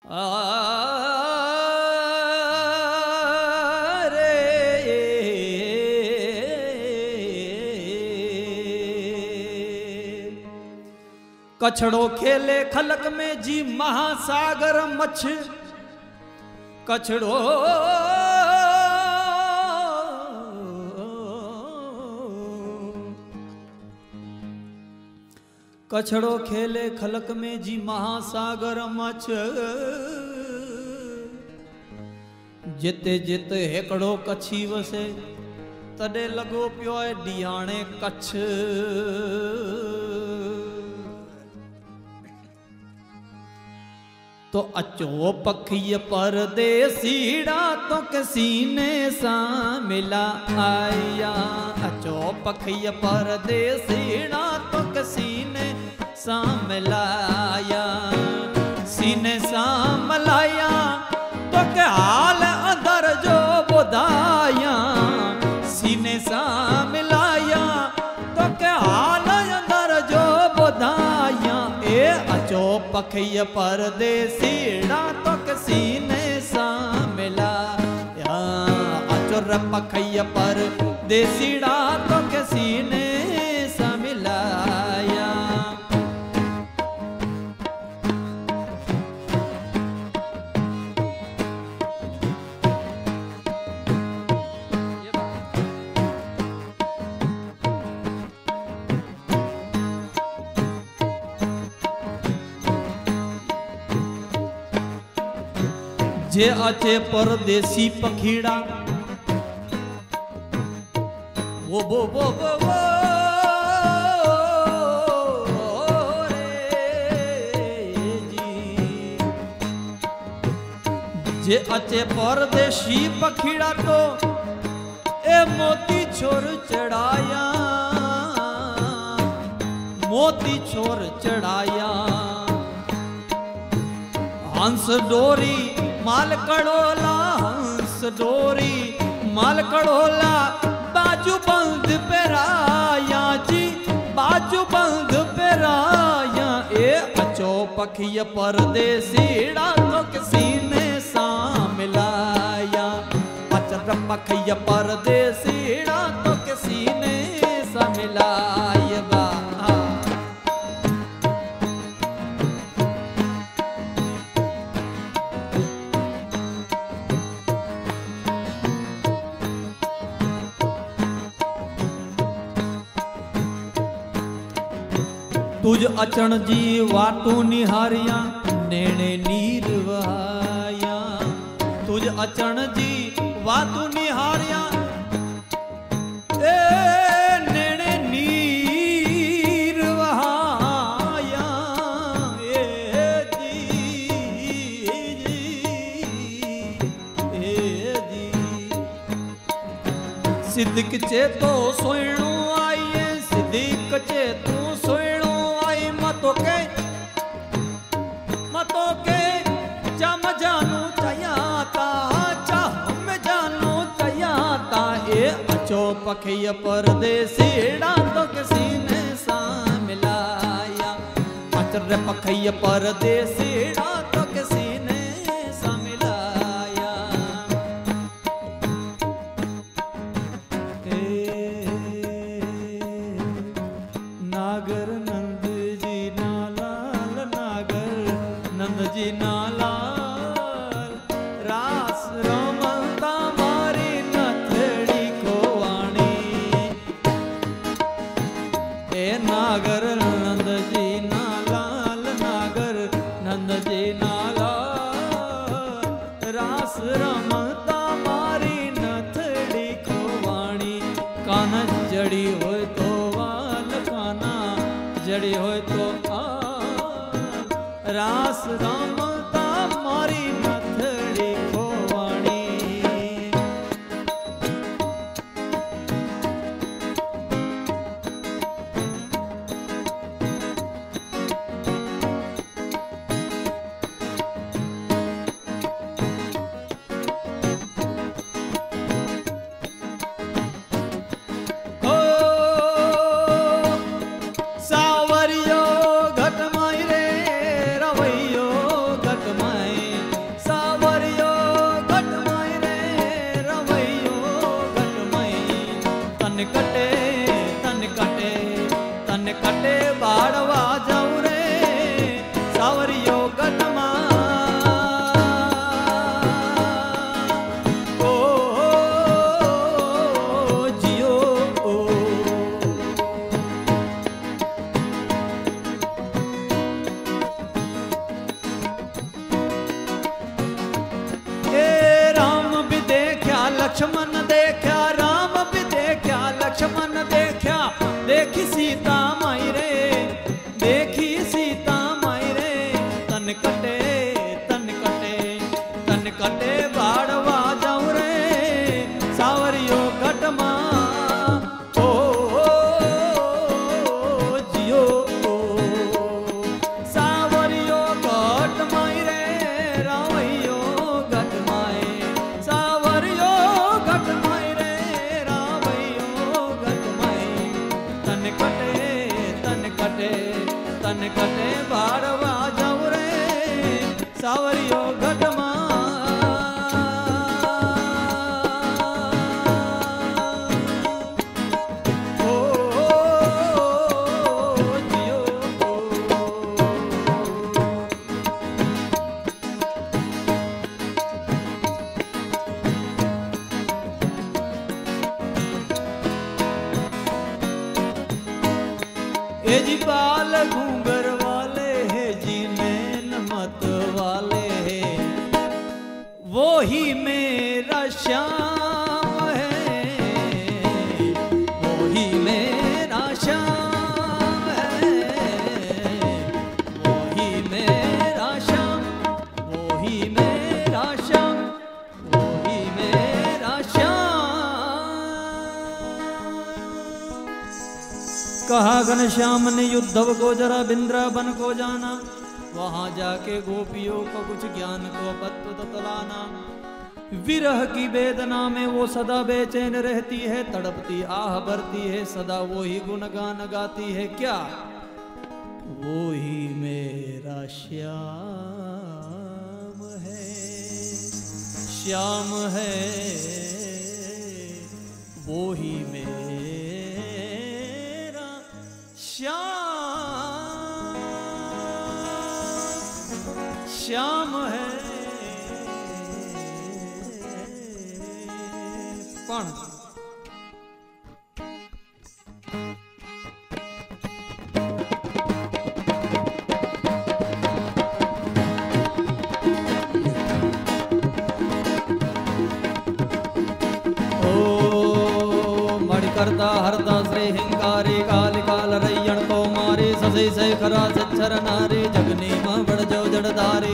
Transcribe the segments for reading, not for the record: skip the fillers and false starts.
कछड़ो खेले खलक में जी महासागर मछ कछड़ो कछड़ो खेले खलक में जी महासागर मछ जिते जिते हेकड़ो कछी वसे तडे लगो पियो डियाणे कच्छ तो अचो पखी परदेसीड़ा तो सीने सा मिला आया अचो पखी परदेसीड़ा तो सीने सा मिलाया सीने सा मिलाया तो के हाल अंदर जो बुधाया सीने सा मिलाया तो के हाल अंदर जो बुधाया अचो पखी परदेसीड़ा तो सीने सा मिला अचो र पखी परदेसीड़ा तो सीने सा मिलाया जे अचे परदेसी पखीड़ा वो रे जी जे अचे परदेसी पखीड़ा तो ए मोती छोर चढ़ाया मोती छोर चढ़ाया हंस डोरी माल कड़ोला हंस डोरी माल कड़ोला बाजू बंद पेराया जी बाजू बंद पेराया ए अचो पखी परदेसीड़ा तो सीने सा मिलाया अचर पखी परदेसीड़ा तो सीने सा मिलाया तुझ अचण जी वाटू निहारिया नेणे नीर वहाया तुझ अचण जी वाटू निहारिया ए नेणे नीर वहाया ए जी सिद्दीक चे तो सोयणो आईए सिद्दीक चे तू सोयणो मतों के जम जानू चयाता चाह में जानू चयाता ए अचो पखी परदेसीड़ा तो सीने सा मिलाया अचर पखी परदेसीड़ा तो सीने सा मिलाया नागर जी नालाल रास रमता मारी नथड़ी खोवाणी ए नागर नंद जी नालाल नागर नंद जी नालाल रास रमता मारी नथड़ी खोवाणी काना जड़ी होय तो वाल काना जड़ी होय तो रास रमता मारी नथड़ी खोवाणी सावरियो घट माई रे रवैयो तन कटे बाड़वा जाऊं रे सावरियो गटमा लक्ष्मण देखा राम भी देखा लक्ष्मण देखा देखी सीता माई रे देखी सीता माई रे तन कटे तन कटे तन कटे बाड़वा जाऊं रे सावरियो घटमा ओ जियो सावरियो घट माई रे रावैयो घट माई सावरियो घट माई रे रावैयो घट माई तन कटे तन कटे बाड़वा जाऊं रे सावरियो घट माई हे जी बाल घूंगर वाले है जी नैन मत वाले है वो ही मेरा श्याम है वो ही मेरा श्याम है वो ही मेरा श्याम वो ही मेरा श्याम वो ही मेरा श्याम। कहा घनश्याम ने युद्धव को जरा वृंदावन को जाना वहां जाके गोपियों को कुछ ज्ञान को पत्त तलाना विरह की वेदना में वो सदा बेचैन रहती है तड़पती आह भरती है सदा वो ही गुणगान गाती है क्या वो ही मेरा श्याम है वो ही मेरा श्याम है पण करता हरता श्री हिंगारी काल काल रैयण को मारे ससे से खरा सच्छर नारे जगनी मां बड़ जो जड़दारे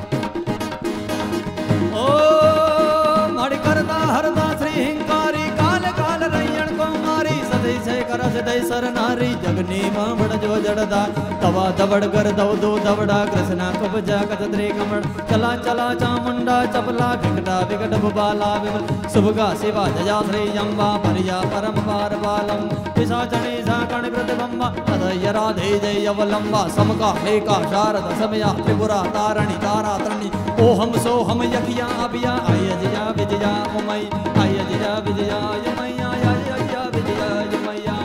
ओ मड़ करता हरता श्री हिंगारी काल काल रैयण को मारे ससे से खरा सदय सर नारी जगनी मां बड़ जो जड़दार तवा दबड़ कर दव दो दबड़ा कृष्णा कबजा कतरे कमड़ चला चला चामुंडा चपला विकटा विकट बाला विमल सुभगा शिवा जया श्री जम्बा परिया परम पार बालम पिशाचने साकण प्रतिबंबा तदय राधे जय अवलंबा समका मेका शारद समया त्रिपुरा तारणी तारा तरणि ओहम सोहम यखिया अभिया आय जया विजया उमई आय जया विजया यमैया आय जया विजया यमैया।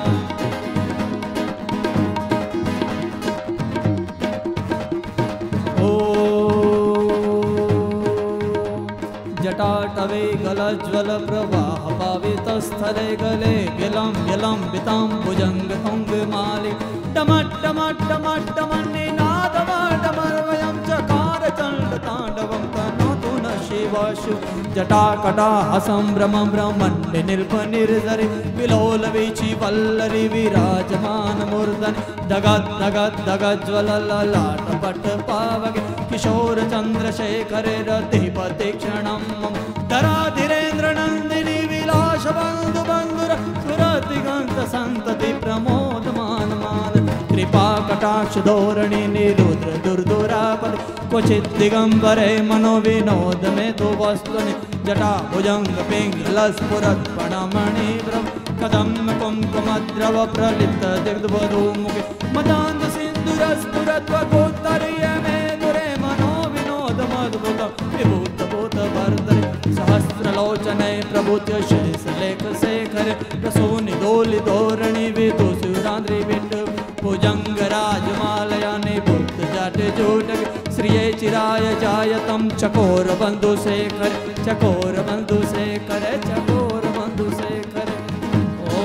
जटाटवे गलज्वल प्रवाह पावितस्थले गले गिलं विलम्बितां भुजंग तुंग मालि टमट टमट टमट टमन्निनादमर्वयं चकार चण्ड ताण्डवं तनोतु न शिवशु जटाकटा संभ्रमं ब्रह्मण्य निल्प निर्जरि विलोल वीचि वल्लरि विराजमान मूर्धनि दगद दगद दगज्वल ललाट पट पावके किशोर चंद्रशेखर रतिपति क्षणम धराधीरेन्द्र नंदिनी विलास बंधु बंधुर सुरतिगंत संतति प्रमोद मान मान कृपा कटाक्ष धोरणी निरुद्र दुर्दुरापद क्वचित दिगंबरे मनो विनोद में तो वस्तुनि जटा भुजंग पिंगल स्फुरत पणमणि ब्रह्म कदम कुंकुमद्रव प्रलिप्त दिग्धवधू मुखे मदान्त सिंधुर स्फुरत गोत्तरीय में दुरे मनो विनोद मद्भुत विभूत भूत वर्धन सहस्रलोचने प्रभुत्य शेष लेख शेखर प्रसूनि दोलि धोरणी विदुसुरान्द्रि विंड भुजंग राजमालयाने बुद्ध जाट जोटक श्रिये चिराय जायतम चकोर बंधु शेखर चकोर बंधु शेखर चकोर बंधु शेखर ओ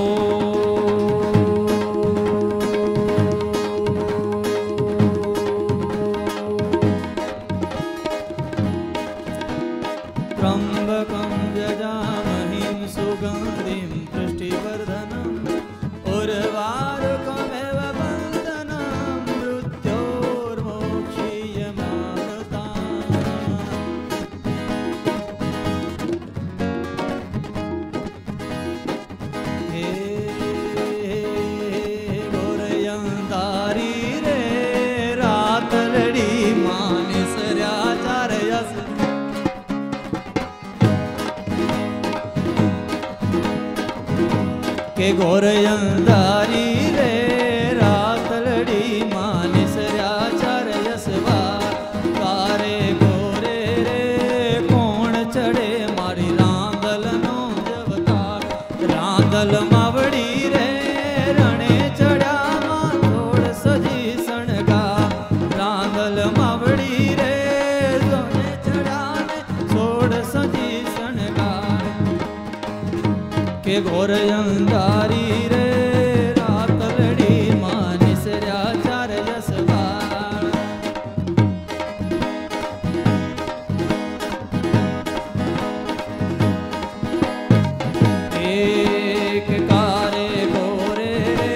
त्र्यंबकं यजामहे सुगंधिं पुष्टिवर्धनम् उर्वारुकमेव बन्धनं मृत्योर्मोक्षीयमामृताम्। हे गोरयंदारी रे रातलड़ी मानिसर्याचार्यस के गोरयंदारी रे रातलड़ी मानिसर्याचार्यसवा कारे गोरे रे कोण चढ़े मारी रांदल नो जवतार रांदल मावड़ी रे रणे चढ़ा मां थोड़ सजी सणगा रांदल मावड़ी रे रणे चढ़ा ने थोड़ सजी सणगा के गोरयंदारी रे रातलड़ी मानिसर्याचार्यसवा एक कारे गोरे रे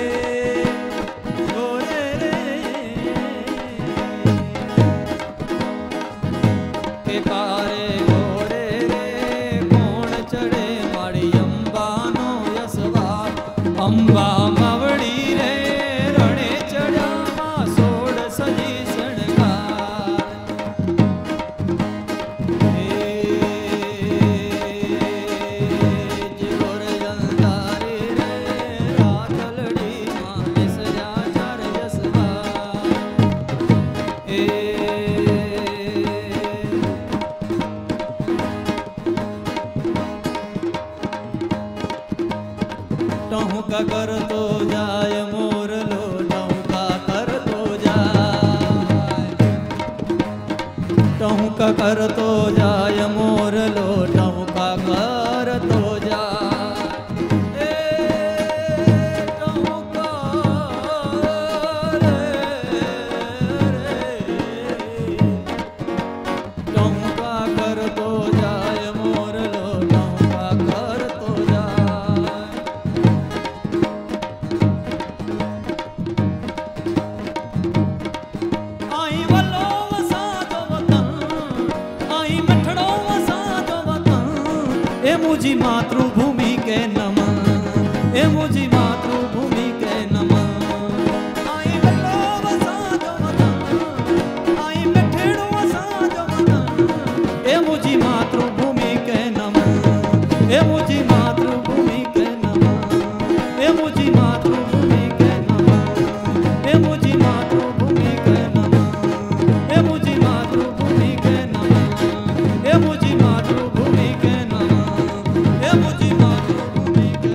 के कारे गोरे रे कोण चढ़े माड़ी अंबानो यसवा अंबा मवड़ी रे रणे चढ़ा मां सोड़ सजी सणगार गोरयंदारी रे रातलड़ी मानिसर्याचार्यसवा टहुका कर तो जाय मोर लो टहुका कर तो जाय टहुका कर तो जाय मोर लो टहुका कर तो जाय टहुका रे टहुका कर तो जाय मोर लो टहुका कर तो जाय आई वलो वसा जो वतन आई मिठड़ो वसा जो वतन ए मुझी मातृभूमि के नमन ए मुझी मातृभूमि के नमन आई वलो वसा जो वतन आई मिठड़ो वसा जो वतन ए मुझी मातृभूमि के नमन ए मुझी मातृभूमि के नमन ए मुझी मातृभूमि के नमन ए मुझी मातृभूमि के नमन ए मुझी मातृभूमि के नमन ए मुझी मातृभूमि के नमन ए मुझी मातृभूमि के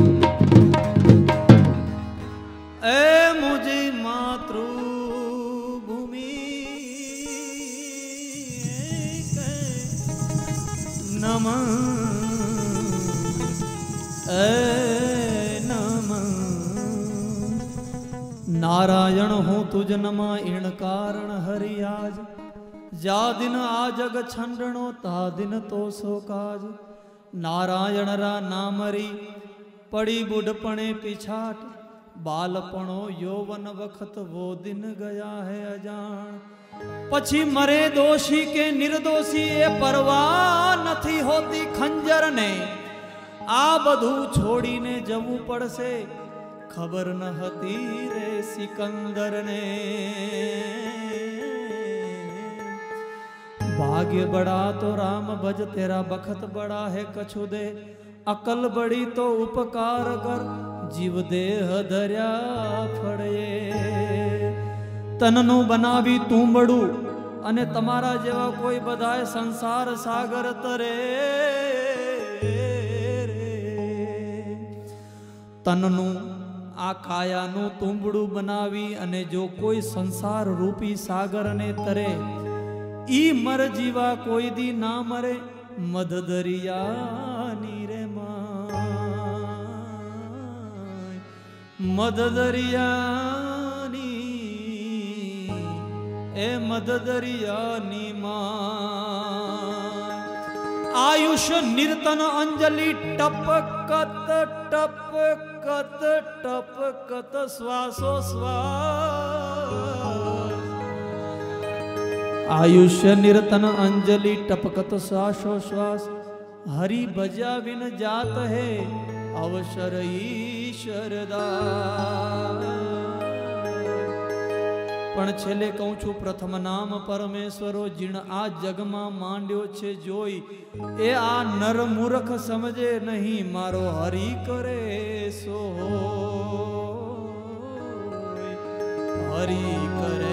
नमन ए मुझी मातृभूमि के नमन ए नमन नारायण हूँ तुझ नमा इण कारण हरि आज जा दिन आजग छंडणो ता दिन तो सो काज नारायण रा नामरी पड़ी बुढ़पणे पिछाट बालपणो यौवन वखत वो दिन गया है अजान पछी मरे दोषी के निर्दोषी ए परवाह नथी होती खंजर ने आ बधु छोड़ी ने जवू पड़से खबर न हती रे सिकंदर ने भाग्य बड़ा तो राम भज तेरा बखत बड़ा है कछु दे अकल बड़ी तो उपकार कर जीव देह धर्या फड़े तननु बनावी तू बड़ू अने तमारा जेवा कोई बधाए संसार सागर तरे तननु આ કાયાનું તુંબડું બનાવી અને જો કોઈ સંસાર રૂપી સાગરને તરે ઈ મર જીવા કોઈ દી ના મરે મધ દરિયાની રે માય મધ દરિયાની એ મધ દરિયાની માય આયુષ્ય નિર્તન અંજલિ ટપકત ટપકત ટપકત શ્વાસો શ્વાસ आयुष्य निरतन अंजलि टपकत श्वासो श्वास हरि बजा बिन जात है अवसर ईश्वरदा पण छेले कहूं छू प्रथम नाम परमेश्वरो जीण आ जग में मांड्यो छे जोई ए आ नर मूर्ख समझे नहीं मारो हरि करे सो हरि करे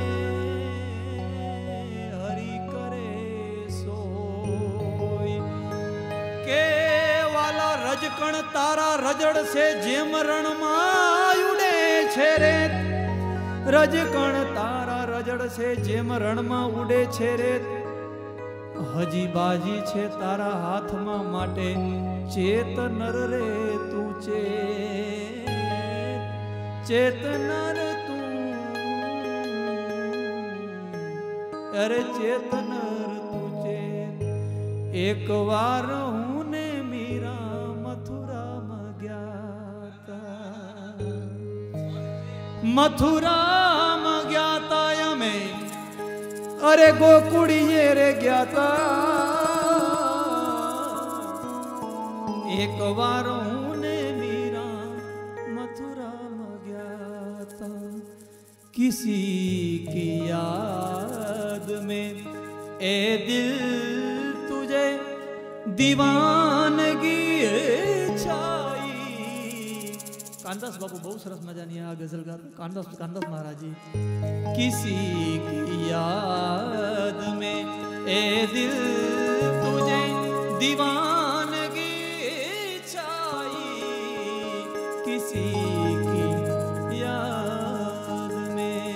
रजकण तारा रजड़ से जेम रण में उड़े छे रे रजकण तारा रजड़ से जेम रण में उड़े छे रे हजी बाजी छे तारा हाथ में माटे चेत नर रे तू चेत नर तू अरे चेत नर तू चेत एक बार हूँ ने मीरा मथुरा में ज्ञाता में अरे गोकुड़िये रे ज्ञाता एक बार ने मीरा मथुरा में ज्ञाता किसी की याद में ए दिल तुझे दीवानगी कानदास बाबू बहुत सरस मजानी आ गजल गाते कानदास महाराज जी किसी की याद में ए दिल तुझे दीवानगी छाई किसी की याद में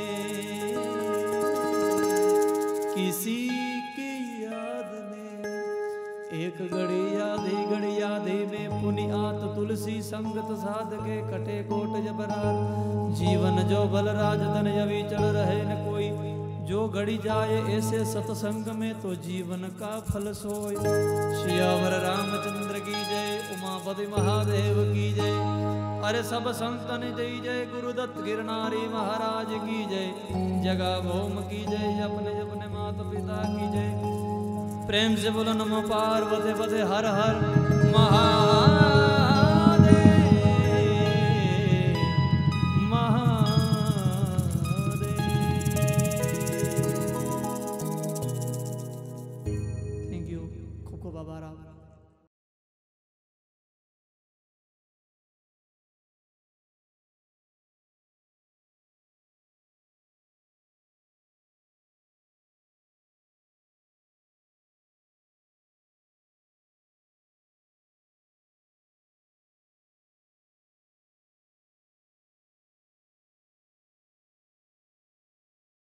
किसी की याद में एक घड़ी यादे में पुनियात तुलसी संगत साधके कटे कोट जबरात जीवन जो बलराज धन यवि चल रहे न कोई जो घड़ी जाए ऐसे सत्संग में तो जीवन का फल सोय सियावर रामचंद्र की जय उमापति महादेव की जय अरे सब संतन जय जय गुरुदत्त गिरनारी महाराज की जय जगा भौम की जय अपने अपने माता पिता की जय प्रेम से बोलो नमो पार्वती पते हर हर महा